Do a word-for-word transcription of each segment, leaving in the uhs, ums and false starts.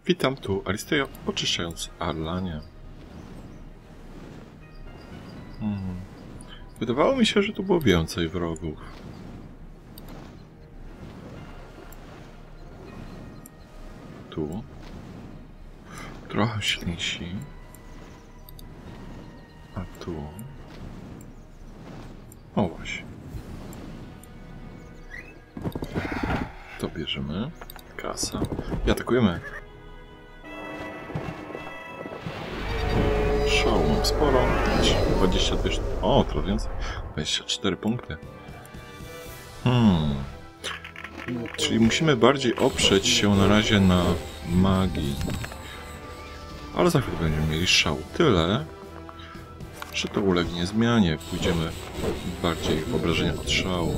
Witam tu, Aristejo, oczyszczając Arlanię. Hmm. Wydawało mi się, że tu było więcej wrogów. Tu. Trochę silniejsi. A tu. O właśnie. To bierzemy. Kasa. I atakujemy. Szału mam sporo. dwadzieścia dwa. O, trochę więcej. dwadzieścia cztery punkty. Hmm. Czyli musimy bardziej oprzeć się na razie na magii. Ale za chwilę będziemy mieli szał. Tyle, że to ulegnie zmianie. Pójdziemy bardziej w obrażenia od szału.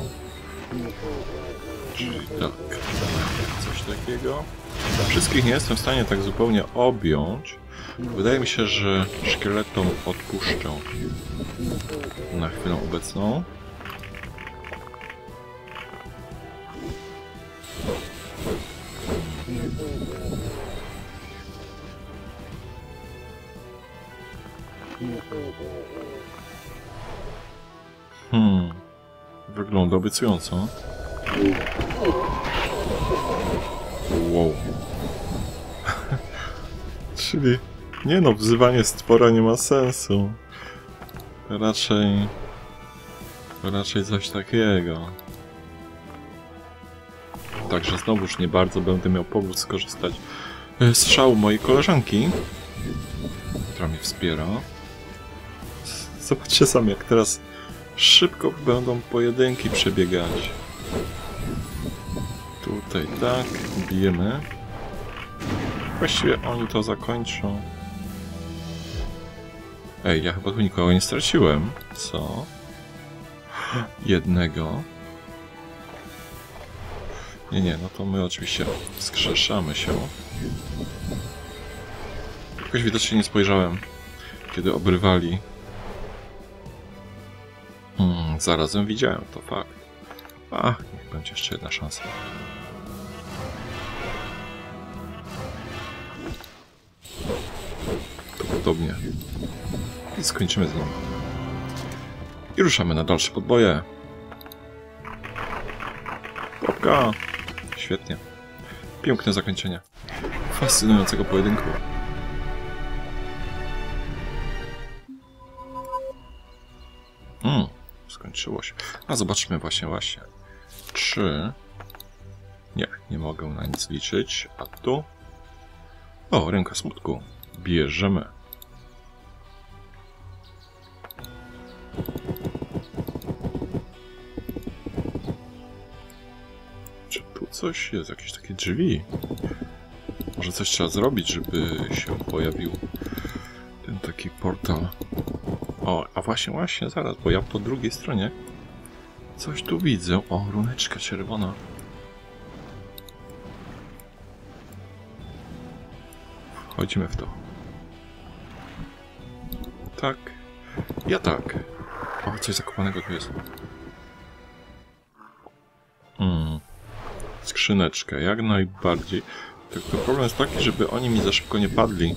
Czyli tak. Coś takiego. Wszystkich nie jestem w stanie tak zupełnie objąć. Wydaje mi się, że szkieletom odpuszczę na chwilę obecną. Hmm. Wygląda obiecująco. Wow. Czyli... Nie no, wzywanie stwora nie ma sensu. Raczej... Raczej coś takiego. Także znowuż nie bardzo będę miał powód skorzystać z szału mojej koleżanki, która mnie wspiera. Zobaczcie sami, jak teraz szybko będą pojedynki przebiegać. Tutaj tak, bijemy. Właściwie oni to zakończą. Ej, ja chyba tu nikogo nie straciłem. Co? Jednego. Nie, nie, no to my oczywiście wskrzeszamy się. Jakoś widocznie nie spojrzałem, kiedy obrywali. Hmm, zarazem widziałem, to fakt. Ach, niech będzie jeszcze jedna szansa. To podobnie. I skończymy z nim. I ruszamy na dalsze podboje. Łapka! Świetnie. Piękne zakończenie fascynującego pojedynku. Hmm, skończyło się. A zobaczmy właśnie, właśnie. Czy... Nie, nie mogę na nic liczyć. A tu... O, ręka smutku. Bierzemy. Czy tu coś jest? Jakieś takie drzwi? Może coś trzeba zrobić, żeby się pojawił ten taki portal. O, a właśnie, właśnie, zaraz, bo ja po drugiej stronie coś tu widzę. O, runeczka czerwona. Wchodzimy w to. Tak. Ja tak. O, coś zakopanego tu jest. Hmm. Skrzyneczkę, jak najbardziej. Tylko problem jest taki, żeby oni mi za szybko nie padli.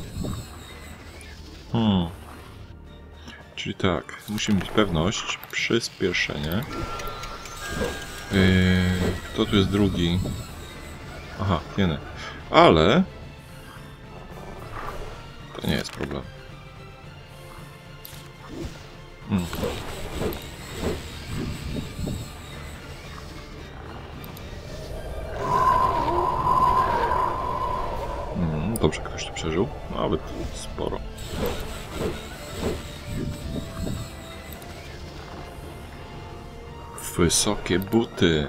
Hmm. Czyli tak, musimy mieć pewność. Przyspieszenie. Yy, kto tu jest drugi? Aha, jeden. Ale... To nie jest problem. Hmm. Hmm, dobrze, ktoś tu przeżył. Nawet sporo. Wysokie buty.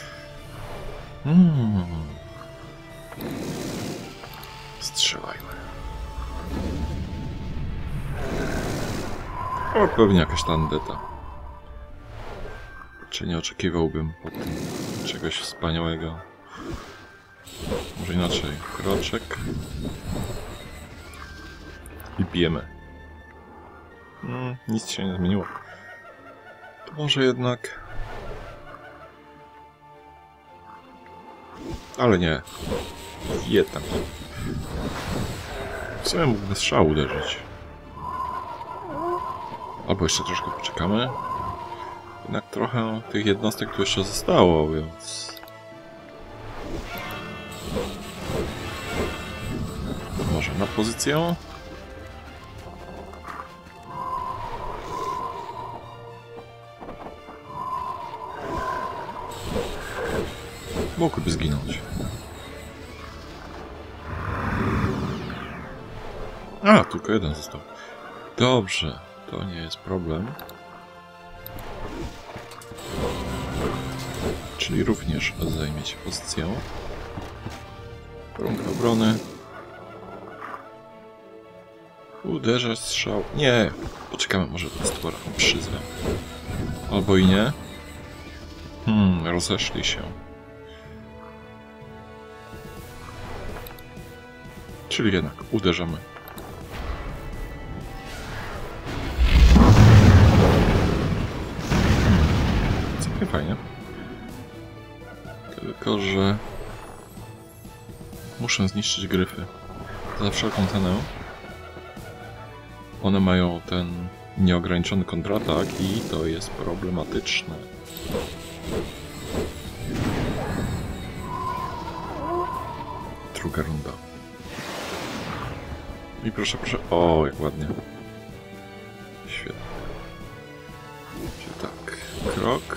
Hmm. Strzelajmy. O, pewnie jakaś tandeta. Czy nie oczekiwałbym po tym czegoś wspaniałego? Może inaczej. Kroczek. I bijemy. Hmm, nic się nie zmieniło. To może jednak... Ale nie. Jeden. W sumie mógłby strzał uderzyć. Albo jeszcze troszkę poczekamy. Jednak trochę tych jednostek tu jeszcze zostało, więc... Może na pozycję? Mógłby zginąć. A, tylko jeden został. Dobrze, to nie jest problem. Czyli również zajmiecie pozycję. Warunki obrony. Uderza, strzał. Nie! Poczekamy, może ten stwór przyzwę. Albo i nie. Hmm, rozeszli się. Czyli jednak uderzamy. Hmm. Całkiem fajnie. Tylko, że muszę zniszczyć gryfy. Za wszelką cenę. One mają ten nieograniczony kontratak i to jest problematyczne. Druga runda. I proszę, proszę. O, jak ładnie. Świetnie. Czyli tak. Krok.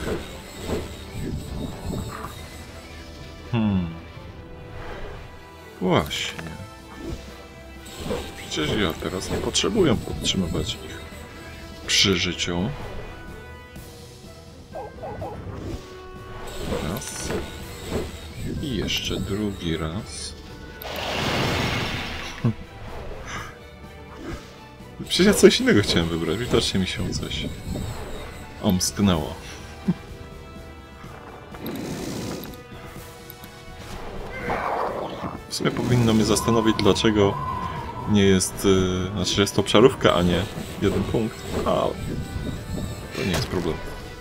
Hmm. Właśnie. Przecież ja teraz nie potrzebuję podtrzymywać ich przy życiu. Raz. I jeszcze drugi raz. Przecież ja coś innego chciałem wybrać. Widocznie mi się coś omsknęło. W sumie powinno mnie zastanowić, dlaczego nie jest... Yy, znaczy, że jest to obszarówka, a nie jeden punkt. A to nie jest problem.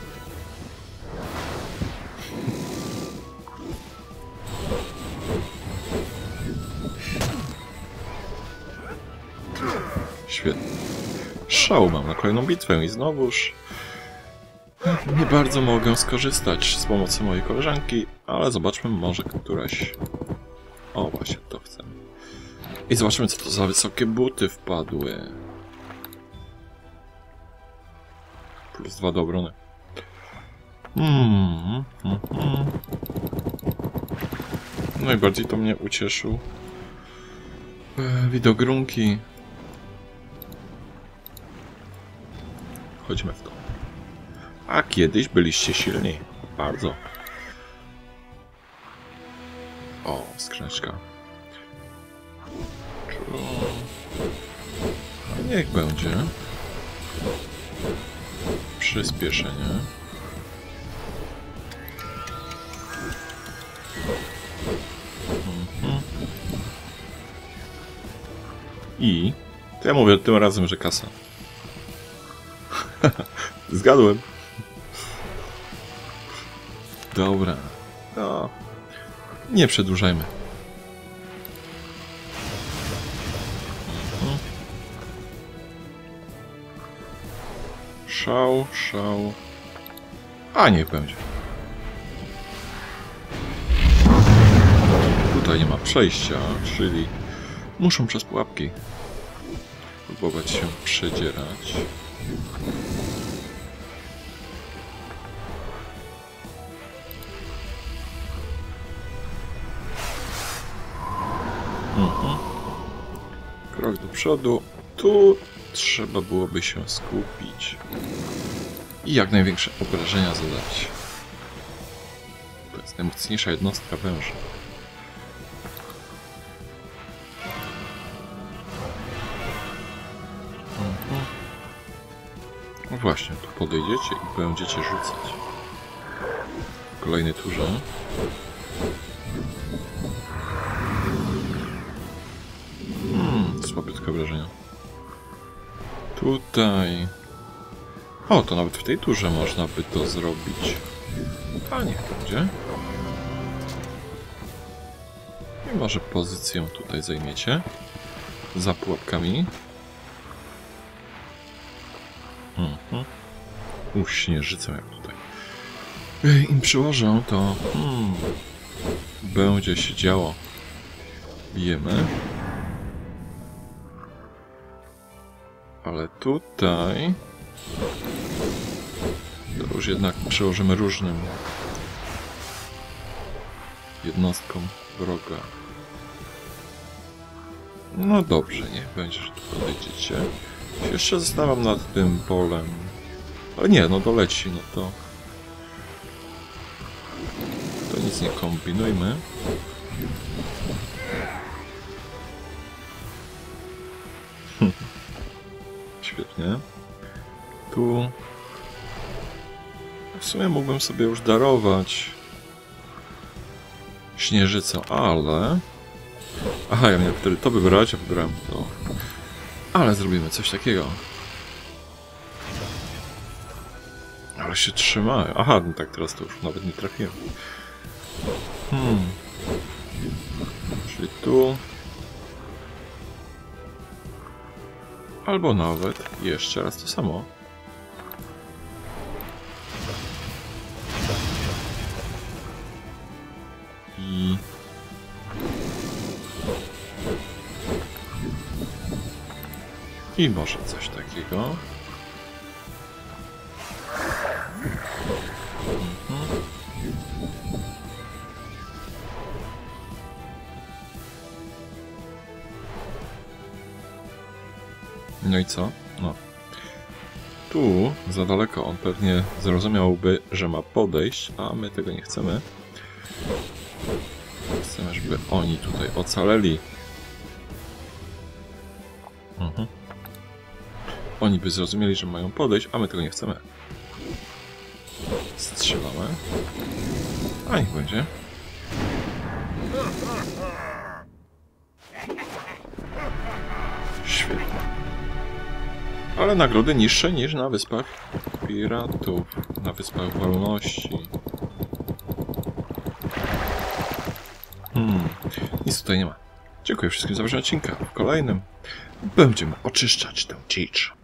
Świetnie. Szał mam na kolejną bitwę i znowuż nie bardzo mogę skorzystać z pomocy mojej koleżanki, ale zobaczmy, może któraś... O, właśnie to chcę. I zobaczymy, co to za wysokie buty wpadły. Plus dwa do obrony. Mm, mm, mm. Najbardziej to mnie ucieszył e, widogrunki. Chodźmy w to. A kiedyś byliście silni. Bardzo. O, skrzyneczka. Niech będzie. Przyspieszenie. Mhm. I... To ja mówię tym razem, że kasa. Zgadłem. Dobra. No. Nie przedłużajmy. Mhm. Szał, szał. A niech będzie. Tutaj nie ma przejścia, czyli muszą przez pułapki próbować się przedzierać. Mhm. Krok do przodu. Tu trzeba byłoby się skupić i jak największe obrażenia zadać. To jest najmocniejsza jednostka węża. Mhm. No właśnie, tu podejdziecie i będziecie rzucać. W kolejnej turze. Hmm, słabiutkie obrażenia. Tutaj... O, to nawet w tej turze można by to zrobić. A niech będzie. I może pozycję tutaj zajmiecie. Za pułapkami. Mhm. Uff, śnieżycą jak tutaj. Im przyłożę, to hmm, będzie się działo. Bijemy. Ale tutaj to już jednak przełożymy różnym jednostkom wroga. No dobrze, niech będzie, że tu podejdziecie. Jeszcze zastanawiam nad tym polem. Ale nie, no doleci, no to... To nic nie kombinujmy. Świetnie. Tu... W sumie mógłbym sobie już darować śnieżycę, ale... Aha, ja miałem wtedy to wybrać, a wybrałem to. Ale zrobimy coś takiego. Ale się trzymają. Aha, no tak, teraz to już nawet nie trafiłem. Hmm. Czyli tu... Albo nawet jeszcze raz to samo. I... I może coś takiego. Mhm. No i co? No. Tu, za daleko, on pewnie zrozumiałby, że ma podejść, a my tego nie chcemy. Chcemy, żeby oni tutaj ocaleli. Mhm. Oni by zrozumieli, że mają podejść, a my tego nie chcemy. Strzelamy. A niech będzie. Świetnie. Ale nagrody niższe niż na Wyspach Piratów. Na Wyspach Wolności. Hmm. Nic tutaj nie ma. Dziękuję wszystkim za obejrzenie odcinka. W kolejnym będziemy oczyszczać tę dzicz.